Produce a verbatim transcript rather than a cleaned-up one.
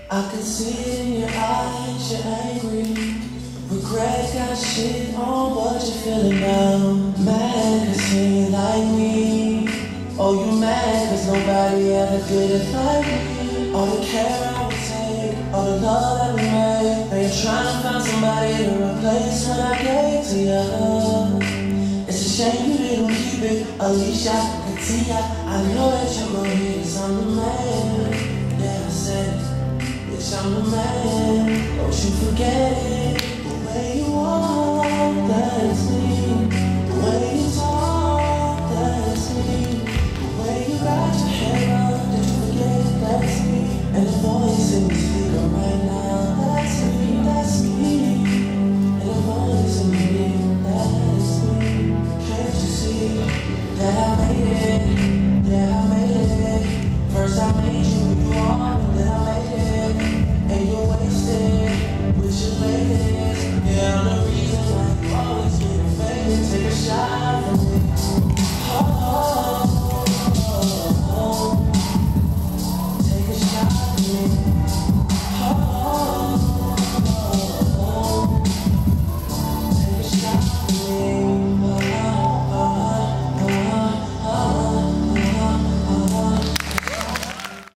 I can see it in your eyes, you're angry. Regret got shit on what you're feeling now. Mad cause you ain't like me. Oh, you mad cause nobody ever did it like me. All the care I would take, all the love that we made. Now you're trying to find somebody to replace what I gave to you. It's a shame you didn't keep it. Alicia, Katia, I know that you're gonna hear this. I'm the man. Yeah, I said it. Bitch, I'm the man. Don't you forget it. The way you are, that's me.